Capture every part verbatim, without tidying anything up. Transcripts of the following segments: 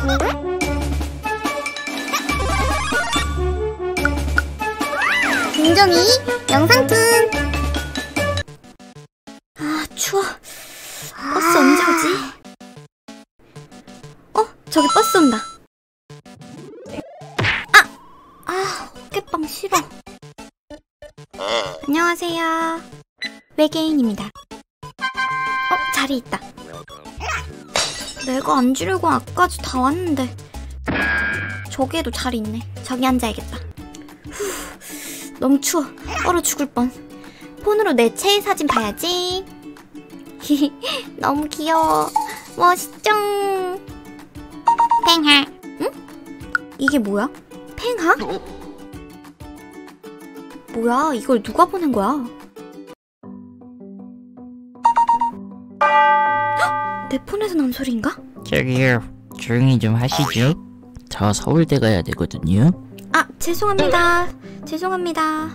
김종이 영상툰. 아 추워. 버스 언제 오지? 어? 저기 버스 온다. 아! 아 어깨빵 싫어. 안녕하세요. 외계인입니다. 어? 자리 있다. 내가 앉으려고 아까지 다 왔는데. 저기에도 자리 있네. 저기 앉아야겠다. 후, 너무 추워. 얼어 죽을 뻔. 폰으로 내 체해 사진 봐야지. 너무 귀여워. 멋있죠? 팽하. 응? 이게 뭐야? 팽하? 뭐야, 이걸 누가 보낸 거야? 헉! 내 폰에서 난 소리인가? 저기요, 조용히 좀 하시죠. 저 서울대 가야 되거든요. 아, 죄송합니다. 죄송합니다.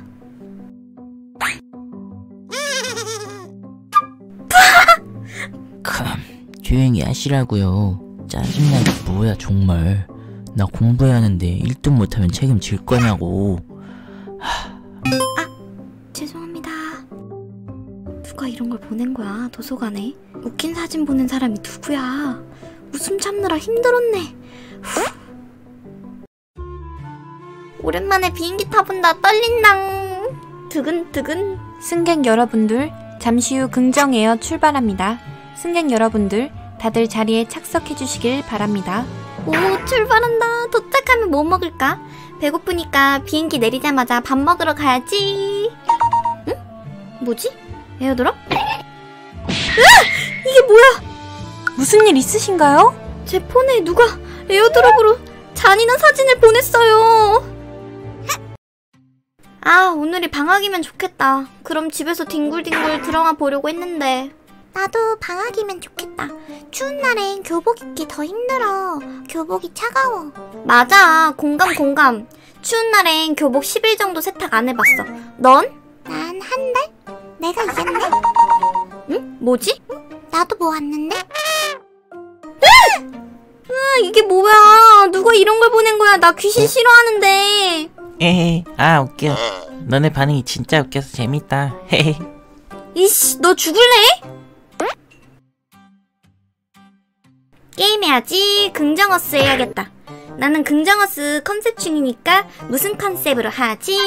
참, 조용히 하시라고요. 짜증나게 뭐야 정말. 나 공부해야 하는데 일 등 못하면 책임질 거냐고. 하... 아, 죄송합니다. 누가 이런 걸 보낸 거야, 도서관에? 웃긴 사진 보낸 사람이 누구야? 웃음 참느라 힘들었네. 후. 오랜만에 비행기 타본다. 떨린당. 두근두근. 승객 여러분들, 잠시 후 긍정에어 출발합니다. 승객 여러분들, 다들 자리에 착석해 주시길 바랍니다. 오, 출발한다. 도착하면 뭐 먹을까? 배고프니까 비행기 내리자마자 밥 먹으러 가야지. 응? 뭐지? 에어드롭? 으아! 이게 뭐야? 무슨 일 있으신가요? 제 폰에 누가 에어드롭으로 잔인한 사진을 보냈어요. 아, 오늘이 방학이면 좋겠다. 그럼 집에서 뒹굴뒹굴 드라마 보려고 했는데. 나도 방학이면 좋겠다. 추운 날엔 교복 입기 더 힘들어. 교복이 차가워. 맞아, 공감 공감. 추운 날엔 교복 십 일 정도 세탁 안 해봤어. 넌? 난 한 달? 내가 이겼네? 응? 뭐지? 응? 나도 뭐 왔는데? 아, 이게 뭐야? 누가 이런 걸 보낸 거야? 나 귀신 싫어하는데. 에헤, 아 웃겨. 너네 반응이 진짜 웃겨서 재밌다. 헤헤. 이씨, 너 죽을래? 게임해야지. 긍정어스 해야겠다. 나는 긍정어스 컨셉 중이니까 무슨 컨셉으로 하지?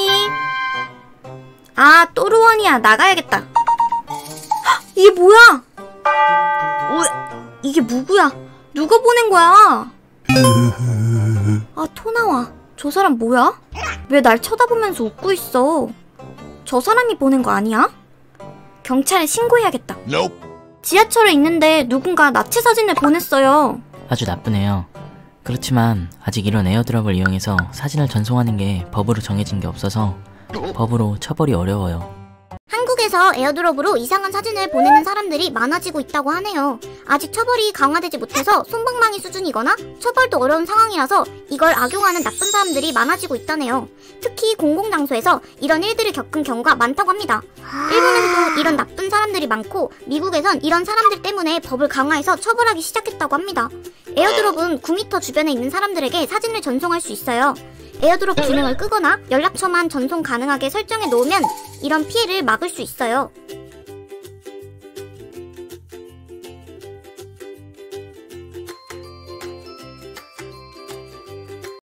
아, 또르원이야. 나가야겠다. 헉, 이게 뭐야? 어, 이게 누구야? 누가 보낸 거야? 아, 토 나와. 저 사람 뭐야? 왜 날 쳐다보면서 웃고 있어? 저 사람이 보낸 거 아니야? 경찰에 신고해야겠다. Nope. 지하철에 있는데 누군가 나체 사진을 보냈어요. 아주 나쁘네요. 그렇지만 아직 이런 에어드롭을 이용해서 사진을 전송하는 게 법으로 정해진 게 없어서 법으로 처벌이 어려워요. 한국에서 에어드롭으로 이상한 사진을 보내는 사람들이 많아지고 있다고 하네요. 아직 처벌이 강화되지 못해서 솜방망이 수준이거나 처벌도 어려운 상황이라서 이걸 악용하는 나쁜 사람들이 많아지고 있다네요. 특히 공공장소에서 이런 일들을 겪은 경우가 많다고 합니다. 일본에서도 이런 나쁜 사람들이 많고 미국에선 이런 사람들 때문에 법을 강화해서 처벌하기 시작했다고 합니다. 에어드롭은 구 미터 주변에 있는 사람들에게 사진을 전송할 수 있어요. 에어드롭 기능을 끄거나 연락처만 전송 가능하게 설정해 놓으면 이런 피해를 막을 수 있어요.